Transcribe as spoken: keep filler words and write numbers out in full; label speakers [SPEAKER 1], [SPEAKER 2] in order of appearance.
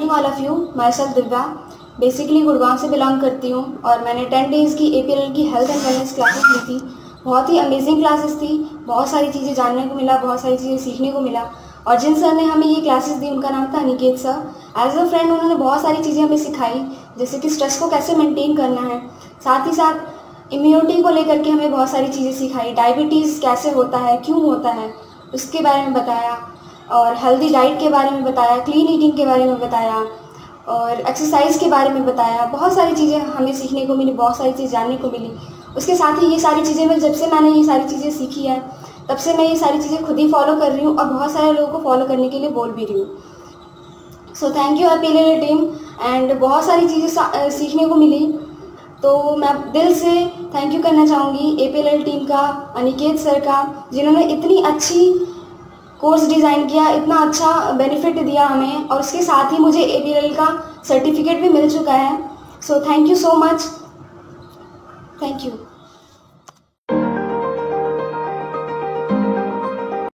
[SPEAKER 1] Meeting all of you. Myself Divya, basically Gurgaon से belong करती हूँ और मैंने टेन डेज़ की ए पी एल एल की हेल्थ एंड वेलनेस क्लासेस ली थी। बहुत ही अमेजिंग क्लासेस थी, बहुत सारी चीज़ें जानने को मिला, बहुत सारी चीज़ें सीखने को मिला। और जिन सर ने हमें ये क्लासेस दी उनका नाम था Aniket sir. As a friend उन्होंने बहुत सारी चीज़ें हमें सिखाई, जैसे कि स्ट्रेस को कैसे मेंटेन करना है, साथ ही साथ इम्यूनिटी को लेकर के हमें बहुत सारी चीज़ें सिखाई। डायबिटीज़ कैसे होता है, क्यों होता है, उसके बारे में बताया, और हेल्दी डाइट के बारे में बताया, क्लीन ईटिंग के बारे में बताया, और एक्सरसाइज के बारे में बताया। बहुत सारी चीज़ें हमें सीखने को मिली, बहुत सारी चीज़ जानने को मिली। उसके साथ ही ये सारी चीज़ें मैं जब से मैंने ये सारी चीज़ें सीखी है तब से मैं ये सारी चीज़ें खुद ही फॉलो कर रही हूँ और बहुत सारे लोगों को फॉलो करने के लिए बोल भी रही हूँ। So thank you A P L L team, and बहुत सारी चीज़ें सीखने को मिली, तो मैं दिल से थैंक यू करना चाहूँगी A P L L team का, अनिकेत सर का, जिन्होंने इतनी अच्छी कोर्स डिज़ाइन किया, इतना अच्छा बेनिफिट दिया हमें, और उसके साथ ही मुझे ए पी एल एल का सर्टिफिकेट भी मिल चुका है। So thank you so much, thank you.